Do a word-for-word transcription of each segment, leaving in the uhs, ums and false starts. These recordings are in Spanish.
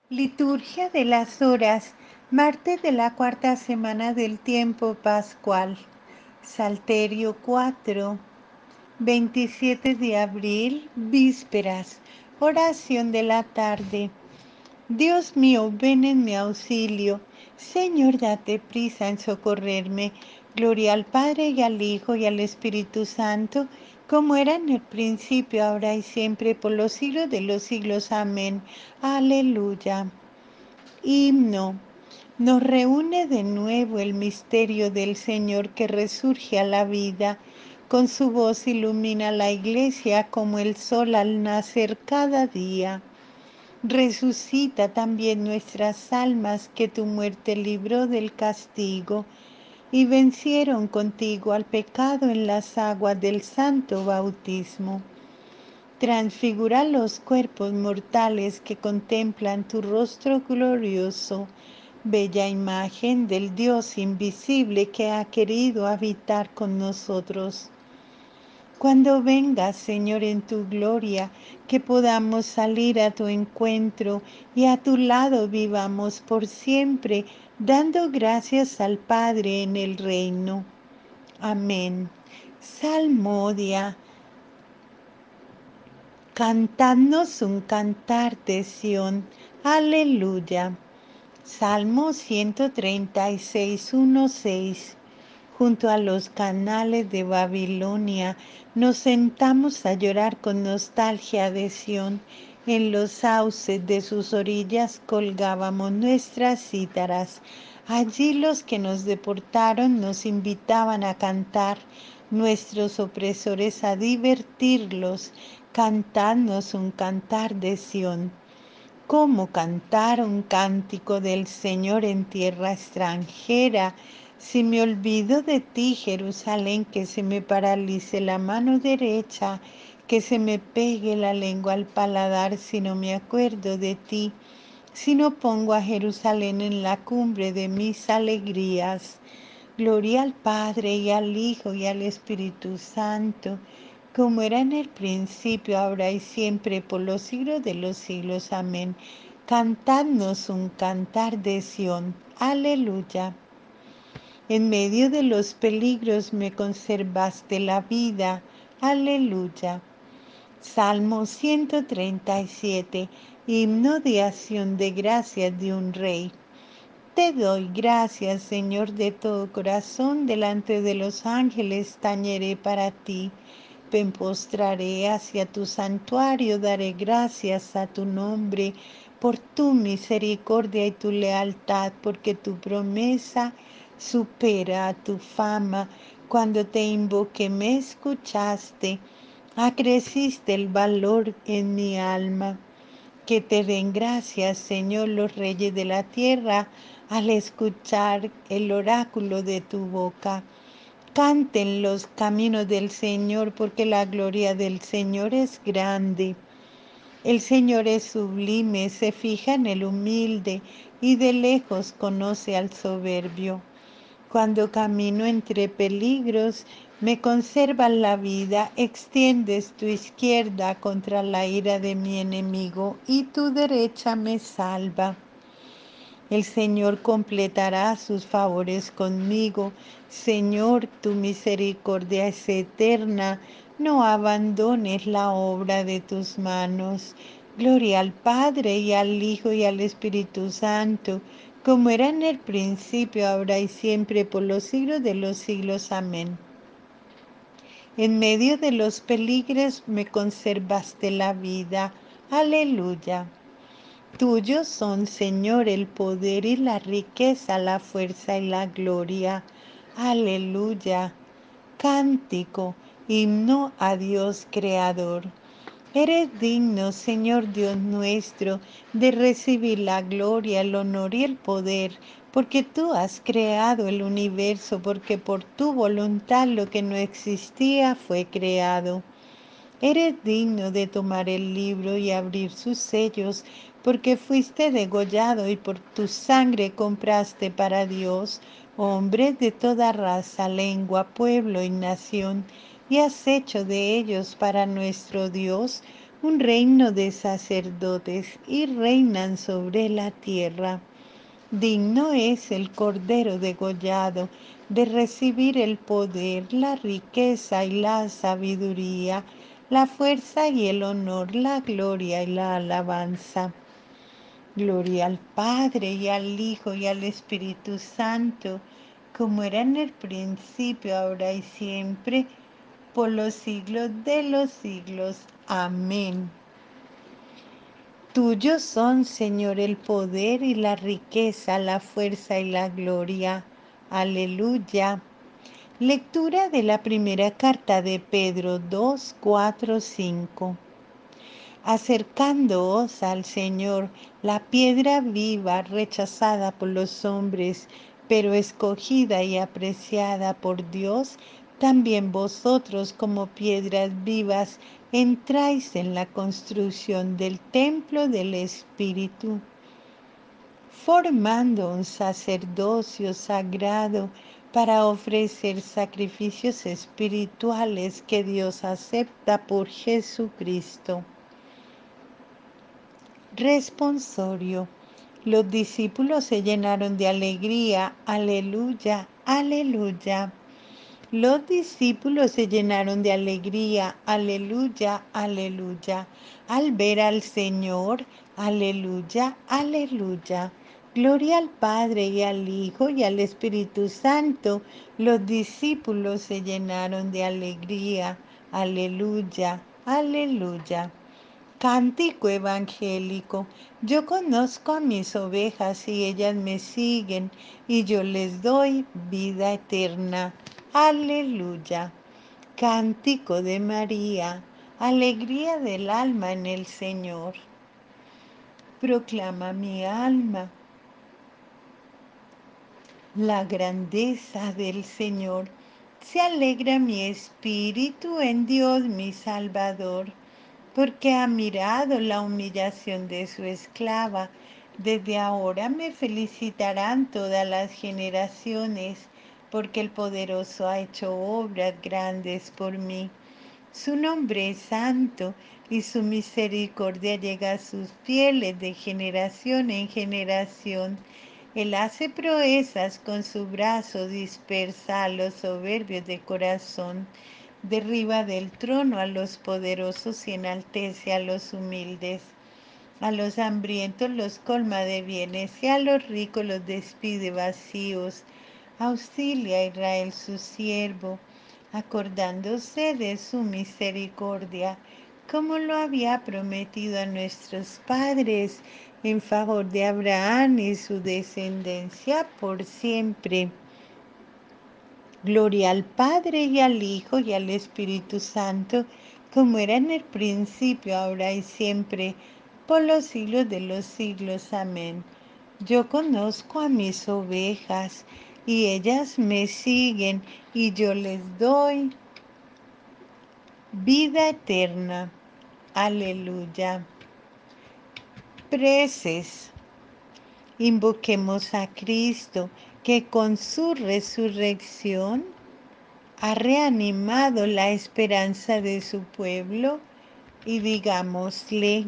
Liturgia de las Horas, martes de la cuarta semana del tiempo pascual. Salterio cuatro, veintisiete de abril, vísperas. Oración de la tarde. Dios mío, ven en mi auxilio. Señor, date prisa en socorrerme. Gloria al Padre y al Hijo y al Espíritu Santo, como era en el principio, ahora y siempre, por los siglos de los siglos. Amén. Aleluya. Himno. Nos reúne de nuevo el misterio del Señor que resurge a la vida. Con su voz ilumina la iglesia como el sol al nacer cada día. Resucita también nuestras almas que tu muerte libró del castigo y vencieron contigo al pecado en las aguas del santo bautismo. Transfigura los cuerpos mortales que contemplan tu rostro glorioso, bella imagen del Dios invisible que ha querido habitar con nosotros. Cuando vengas, Señor, en tu gloria, que podamos salir a tu encuentro y a tu lado vivamos por siempre, dando gracias al Padre en el reino. Amén. Salmodia. Cantadnos un cantar de Sión. Aleluya. Salmo ciento treinta y seis, uno, seis. Junto a los canales de Babilonia nos sentamos a llorar con nostalgia de Sión. En los sauces de sus orillas colgábamos nuestras cítaras. Allí los que nos deportaron nos invitaban a cantar, nuestros opresores a divertirlos. Cantadnos un cantar de Sión. ¿Cómo cantar un cántico del Señor en tierra extranjera? Si me olvido de ti, Jerusalén, que se me paralice la mano derecha, que se me pegue la lengua al paladar si no me acuerdo de ti, si no pongo a Jerusalén en la cumbre de mis alegrías. Gloria al Padre y al Hijo y al Espíritu Santo, como era en el principio, ahora y siempre, por los siglos de los siglos. Amén. Cantadnos un cantar de Sión. Aleluya. En medio de los peligros me conservaste la vida. Aleluya. Salmo ciento treinta y siete. Himno de acción de gracias de un rey. Te doy gracias, Señor, de todo corazón, delante de los ángeles tañeré para ti. Me postraré hacia tu santuario, daré gracias a tu nombre por tu misericordia y tu lealtad, porque tu promesa supera a tu fama. Cuando te invoqué me escuchaste, acreciste el valor en mi alma. Que te den gracias, Señor, los reyes de la tierra, al escuchar el oráculo de tu boca. Canten los caminos del Señor, porque la gloria del Señor es grande. El Señor es sublime, se fija en el humilde y de lejos conoce al soberbio. Cuando camino entre peligros, me conservas la vida, extiendes tu izquierda contra la ira de mi enemigo y tu derecha me salva. El Señor completará sus favores conmigo. Señor, tu misericordia es eterna. No abandones la obra de tus manos. Gloria al Padre y al Hijo y al Espíritu Santo, como era en el principio, ahora y siempre, por los siglos de los siglos. Amén. En medio de los peligros me conservaste la vida. Aleluya. Tuyos son, Señor, el poder y la riqueza, la fuerza y la gloria. Aleluya. Cántico, himno a Dios Creador. Eres digno, Señor Dios nuestro, de recibir la gloria, el honor y el poder, porque tú has creado el universo, porque por tu voluntad lo que no existía fue creado. Eres digno de tomar el libro y abrir sus sellos, porque fuiste degollado y por tu sangre compraste para Dios hombres de toda raza, lengua, pueblo y nación, y has hecho de ellos para nuestro Dios un reino de sacerdotes y reinan sobre la tierra. Digno es el Cordero degollado de recibir el poder, la riqueza y la sabiduría, la fuerza y el honor, la gloria y la alabanza. Gloria al Padre y al Hijo y al Espíritu Santo, como era en el principio, ahora y siempre, por los siglos de los siglos. Amén. Tuyos son, Señor, el poder y la riqueza, la fuerza y la gloria. Aleluya. Lectura de la primera carta de Pedro dos, cuatro, cinco. Acercándoos al Señor, la piedra viva rechazada por los hombres, pero escogida y apreciada por Dios, también vosotros como piedras vivas entráis en la construcción del templo del Espíritu, formando un sacerdocio sagrado para ofrecer sacrificios espirituales que Dios acepta por Jesucristo. Responsorio. Los discípulos se llenaron de alegría. Aleluya, aleluya. Los discípulos se llenaron de alegría. Aleluya, aleluya. Al ver al Señor. Aleluya, aleluya. Gloria al Padre y al Hijo y al Espíritu Santo. Los discípulos se llenaron de alegría. Aleluya, aleluya. Cántico evangélico. Yo conozco a mis ovejas y ellas me siguen y yo les doy vida eterna. Aleluya. Cántico de María. Alegría del alma en el Señor. Proclama mi alma la grandeza del Señor. Se alegra mi espíritu en Dios mi Salvador, porque ha mirado la humillación de su esclava. Desde ahora me felicitarán todas las generaciones, porque el poderoso ha hecho obras grandes por mí. Su nombre es santo y su misericordia llega a sus fieles de generación en generación. Él hace proezas con su brazo, dispersa a los soberbios de corazón, derriba del trono a los poderosos y enaltece a los humildes. A los hambrientos los colma de bienes y a los ricos los despide vacíos. Auxilia a Israel su siervo, acordándose de su misericordia, como lo había prometido a nuestros padres, en favor de Abraham y su descendencia por siempre. Gloria al Padre y al Hijo y al Espíritu Santo, como era en el principio, ahora y siempre, por los siglos de los siglos. Amén. Yo conozco a mis ovejas y ellas me siguen y yo les doy vida eterna. Aleluya. Preces. Invoquemos a Cristo, que con su resurrección ha reanimado la esperanza de su pueblo, y digámosle: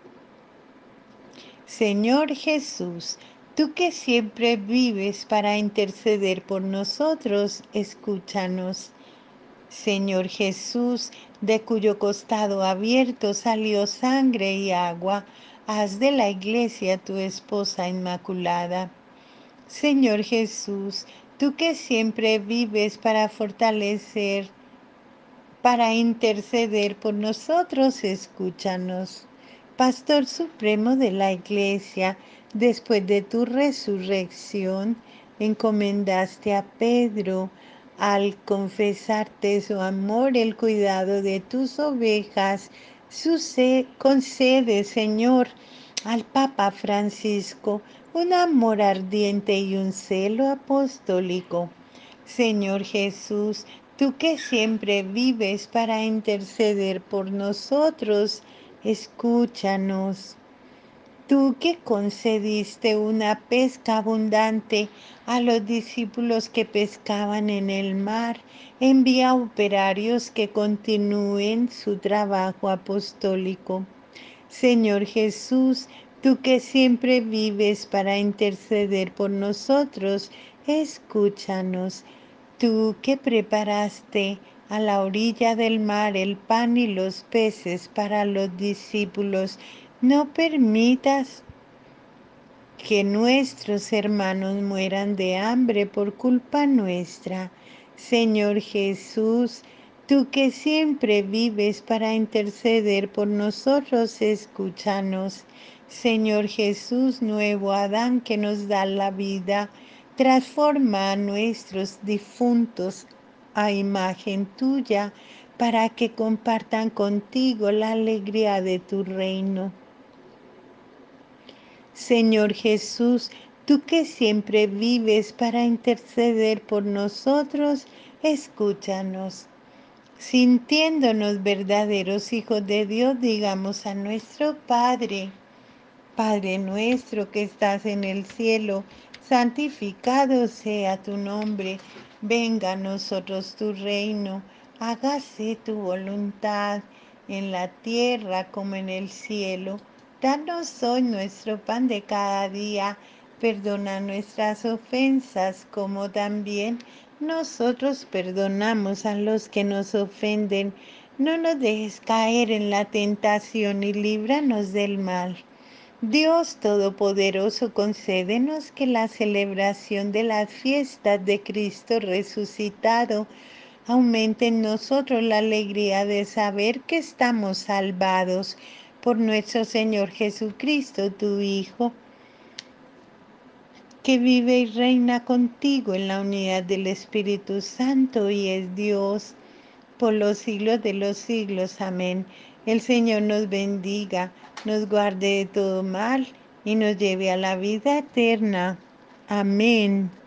Señor Jesús, tú que siempre vives para interceder por nosotros, escúchanos. Señor Jesús, de cuyo costado abierto salió sangre y agua, haz de la Iglesia tu esposa inmaculada. Señor Jesús, tú que siempre vives para fortalecer, para interceder por nosotros, escúchanos. Pastor supremo de la Iglesia, después de tu resurrección, encomendaste a Pedro, al confesarte su amor, el cuidado de tus ovejas. Suce- concede, Señor, al Papa Francisco un amor ardiente y un celo apostólico. Señor Jesús, tú que siempre vives para interceder por nosotros, escúchanos. Tú que concediste una pesca abundante a los discípulos que pescaban en el mar, envía operarios que continúen su trabajo apostólico. Señor Jesús, tú que siempre vives para interceder por nosotros, escúchanos. Tú que preparaste a la orilla del mar el pan y los peces para los discípulos, no permitas que nuestros hermanos mueran de hambre por culpa nuestra. Señor Jesús, tú que siempre vives para interceder por nosotros, escúchanos. Señor Jesús, nuevo Adán que nos da la vida, transforma a nuestros difuntos a imagen tuya para que compartan contigo la alegría de tu reino. Señor Jesús, tú que siempre vives para interceder por nosotros, escúchanos. Sintiéndonos verdaderos hijos de Dios, digamos a nuestro Padre: Padre nuestro que estás en el cielo, santificado sea tu nombre. Venga a nosotros tu reino. Hágase tu voluntad en la tierra como en el cielo. Danos hoy nuestro pan de cada día. Perdona nuestras ofensas como también nosotros perdonamos a los que nos ofenden. No nos dejes caer en la tentación y líbranos del mal. Dios Todopoderoso, concédenos que la celebración de las fiestas de Cristo resucitado aumente en nosotros la alegría de saber que estamos salvados por nuestro Señor Jesucristo, tu Hijo, que vive y reina contigo en la unidad del Espíritu Santo y es Dios por los siglos de los siglos. Amén. El Señor nos bendiga, nos guarde de todo mal y nos lleve a la vida eterna. Amén.